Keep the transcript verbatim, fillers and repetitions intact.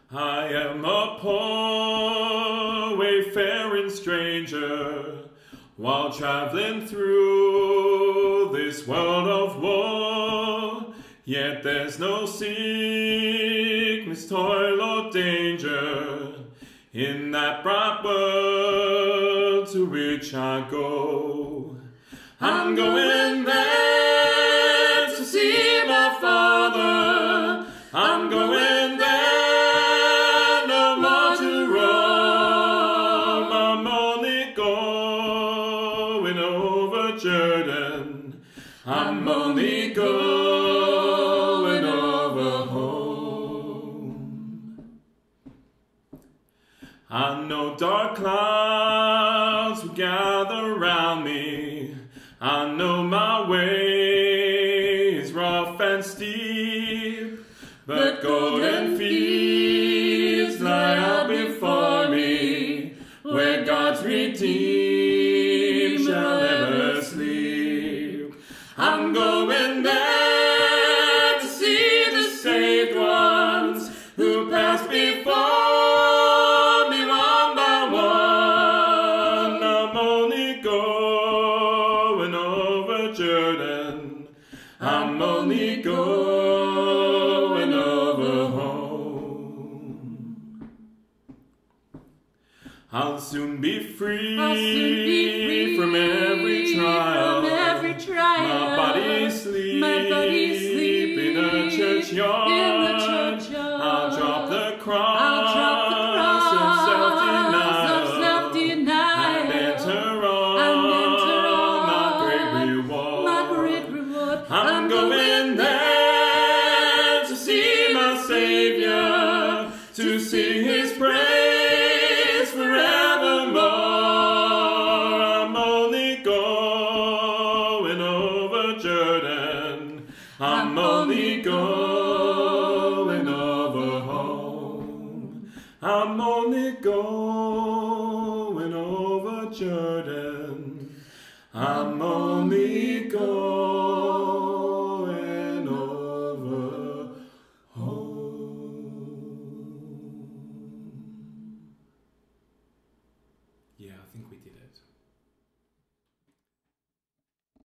I am a poor wayfaring stranger, while traveling through this world of woe. Yet there's no sickness, toil, or danger in that bright world to which I go. I'm going there to see my Father. I'm going there no more to roam. I'm only going over Jordan. I'm only going over home. I know dark clouds will gather around me. I know my way is rough and steep, but golden fields lie out before me, where God's redeemed shall ever sleep. I'm going there to see the saved ones who passed before me one by one. I'm only going over Jordan. I'm only going over home. I'll soon be free, I'll soon be free from every trial. From every trial. My body sleep, My body sleep in a churchyard. In the churchyard. I'll drop the cross, I'll drop the cross of self-denial, of self-denial, and enter on, and enter on my great reward. My great reward. I'm, I'm going there to see my Savior, to sing His praise forevermore. I'm only going over Jordan. I'm only going over home. I'm only going over Jordan. I'm only going